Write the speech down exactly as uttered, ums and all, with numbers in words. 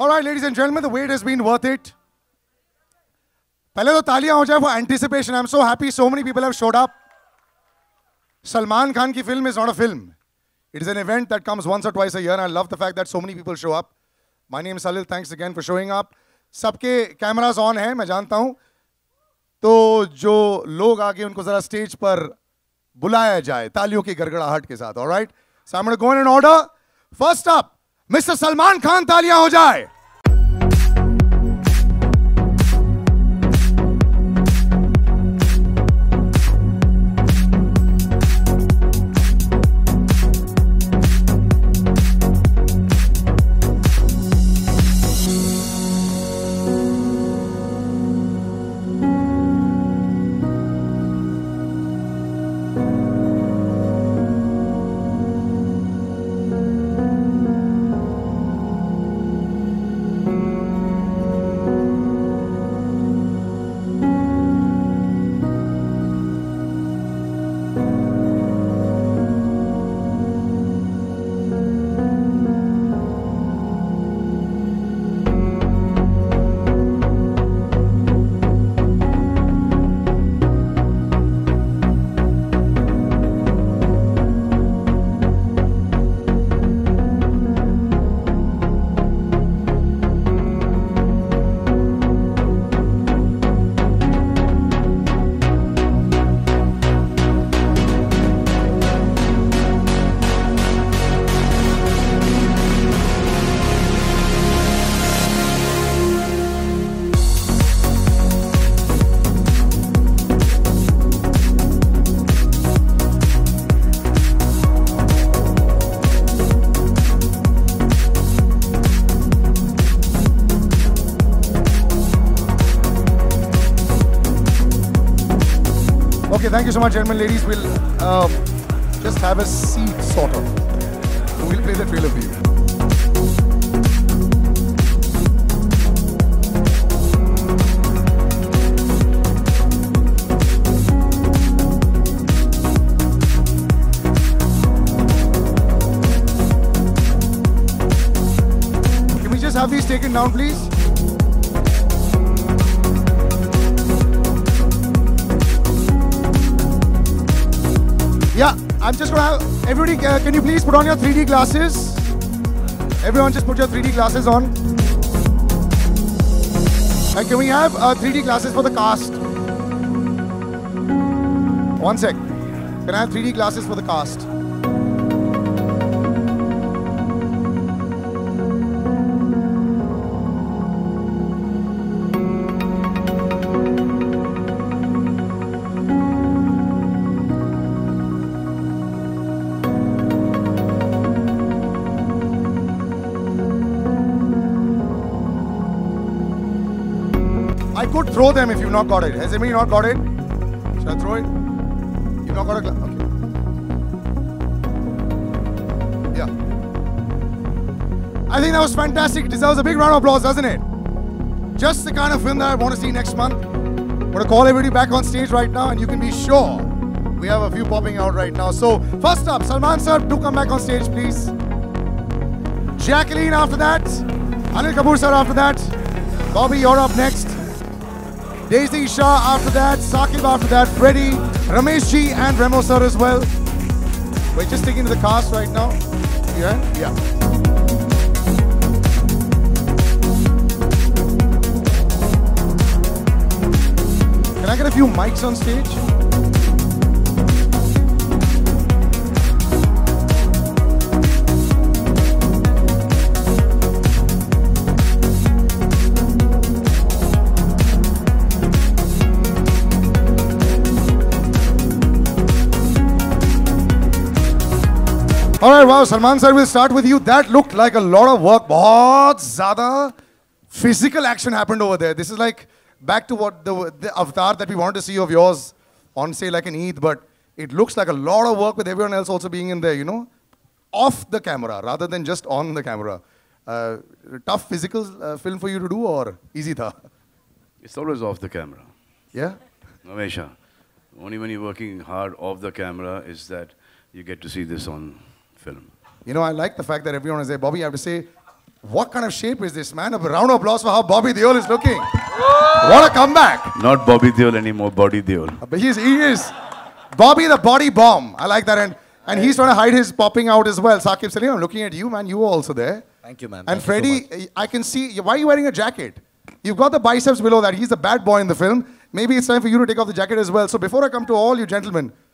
All right, ladies and gentlemen, the wait has been worth it. पहले तो तालियां हो जाए for anticipation. I'm so happy so many people have showed up. Salman Khan ki film is not a film. It is an event that comes once or twice a year, and I love the fact that so many people show up. My name is Salil. Thanks again for showing up. सबके cameras on हैं, मैं जानता हूँ. तो जो लोग आगे उनको जरा stage पर बुलाया जाए तालियों की गड़गड़ाहट के साथ. All right? So I'm going to go in an order. First up, Mister Salman Khan, तालियां हो जाए. Okay, thank you so much, gentlemen, ladies. We'll uh, just have a seat, sort of. We'll play the trailer for you. Can we just have these taken down, please? Yeah, I'm just gonna have, everybody, uh, can you please put on your three D glasses? Everyone just put your three D glasses on. And can we have uh, three D glasses for the cast? One sec. Can I have three D glasses for the cast? I could throw them if you've not got it. Has anybody not got it? Should I throw it? You've not got a glass? Okay. Yeah. I think that was fantastic. It deserves a big round of applause, doesn't it? Just the kind of film that I want to see next month. I'm going to call everybody back on stage right now, and you can be sure we have a few popping out right now. So, first up, Salman sir, do come back on stage, please. Jacqueline after that. Anil Kapoor sir after that. Bobby, you're up next. Daisy Shah after that, Saqib after that, Freddie, Ramesh Ji and Remo sir as well. We're just taking to the cast right now. Yeah? Yeah. Can I get a few mics on stage? All right, wow, Salman sir, we'll start with you. That looked like a lot of work. Bahut zyada physical action happened over there. This is like back to what the, the avatar that we wanted to see of yours on, say, like an Eid, but it looks like a lot of work with everyone else also being in there, you know, off the camera rather than just on the camera. Uh, tough physical uh, film for you to do or easy tha? It's always off the camera. Yeah? Hamesha. Only when you're working hard off the camera is that you get to see this on film. You know, I like the fact that everyone is there. Bobby, I have to say, What kind of shape is this, man? A round of applause for how Bobby Deol is looking. What a comeback. Not Bobby Deol anymore, Body Deol. But he's, he is Bobby the body bomb. I like that. And, and he's trying to hide his popping out as well. Saqib Salim, I'm looking at you, man. You were also there. Thank you, man. And Thank Freddie, you so I can see, why are you wearing a jacket? You've got the biceps below that. He's the bad boy in the film. Maybe it's time for you to take off the jacket as well. So before I come to all you gentlemen,